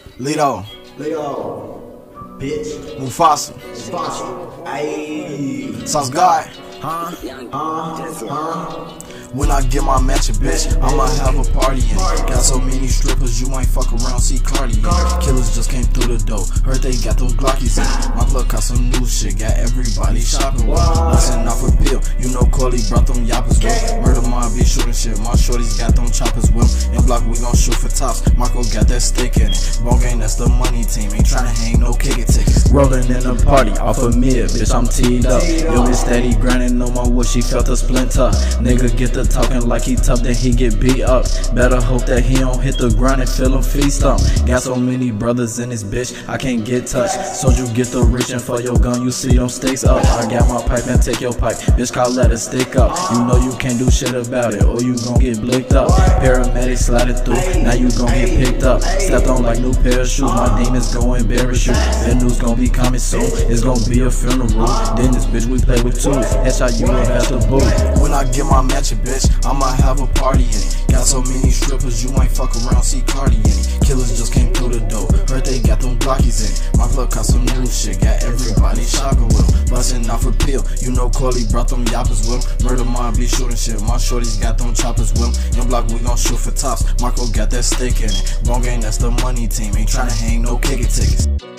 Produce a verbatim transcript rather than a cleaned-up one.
Lito, Lito, bitch, Mufasa, Mufasa, ayy, Sauce God, huh, huh, huh. When I get my matching bitch, I'ma have a party in it. Got so many strippers, you ain't fuck around, see Cardi in it. Killers just came through the door, heard they got those Glockies in it. My plug got some new shit, got everybody shopping with it. Bustin' off a pill, you know Corley brought them yappers with him. Murder Mob be shooting shit, my shorties got them choppers with him. In block we gon' shoot for tops, Marco got that stick in it. Bone gang, that's the money team, ain't tryna hang no kickin' tickets. Rolling in a party off a mid, bitch, I'm teed up. Yo, bitch steady grinding on my wood, she felt a splinter. Nigga get the talking like he tough, then he get beat up. Better hope that he don't hit the ground and feel him feast up. Got so many brothers in this bitch, I can't get touched. So you get the reaching for your gun, you see them sticks up. I got my pipe and take your pipe, bitch, call let it stick up. You know you can't do shit about it, or you gon' get blicked up. Paramedics sliding through, now you gon' get picked up. Stepped on like new pair of shoes, my demons go embarrass you. That news gon' be coming soon, it's gon' be a funeral. Then this bitch we play with tools, headshot you up at the booth. When I get my matching bitch, I'ma have a party in it. Got so many strippers, you ain't fuck around, see Cardi in it. Killers just came through the door, heard they got them Glockies in it. My plug got some new shit, got everybody shopping with him. Bustin' off a pill, you know Corley brought them yappers with him. Murder Mob be shooting shit, my shorties got them choppers with him. In block we gon' shoot for tops, Marco got that stick in it. Bone gang, that's the money team, ain't tryna hang no kickin' tickets.